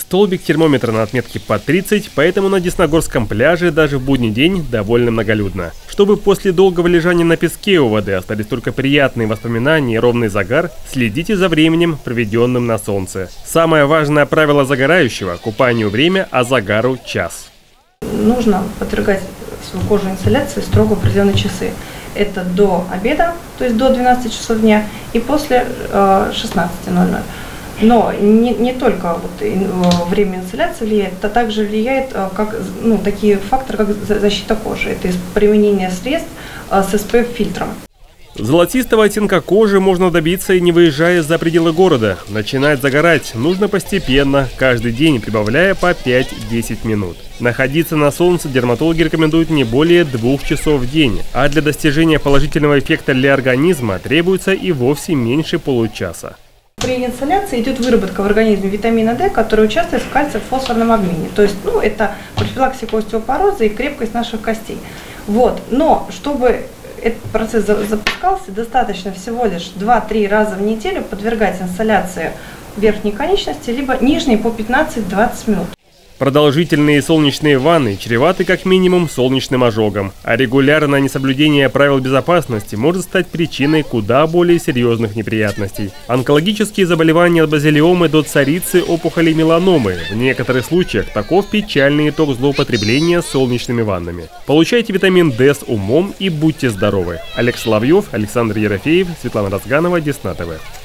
Столбик термометра на отметке под 30, поэтому на Десногорском пляже даже в будний день довольно многолюдно. Чтобы после долгого лежания на песке у воды остались только приятные воспоминания и ровный загар, следите за временем, проведенным на солнце. Самое важное правило загорающего – купанию время, а загару час. Нужно подвергать свою кожу инсоляции строго в определенные часы. Это до обеда, то есть до 12 часов дня, и после 16:00. Но не только время инсоляции влияет, а также влияет такие факторы, как защита кожи. Это применение средств с SPF-фильтром. Золотистого оттенка кожи можно добиться и не выезжая за пределы города. Начинать загорать нужно постепенно, каждый день прибавляя по 5-10 минут. Находиться на солнце дерматологи рекомендуют не более 2 часов в день, а для достижения положительного эффекта для организма требуется и вовсе меньше получаса. При инсоляции идет выработка в организме витамина D, который участвует в кальций-фосфорном обмене. То есть, это профилактика остеопороза и крепкость наших костей. Но чтобы этот процесс запускался, достаточно всего лишь 2-3 раза в неделю подвергать инсоляции верхней конечности, либо нижней по 15-20 минут. Продолжительные солнечные ванны чреваты как минимум солнечным ожогом, а регулярное несоблюдение правил безопасности может стать причиной куда более серьезных неприятностей. Онкологические заболевания от базилиомы до царицы опухолей меланомы. В некоторых случаях таков печальный итог злоупотребления солнечными ваннами. Получайте витамин D с умом и будьте здоровы. Олег Соловьев, Александр Ерофеев, Светлана Разганова, Десна ТВ.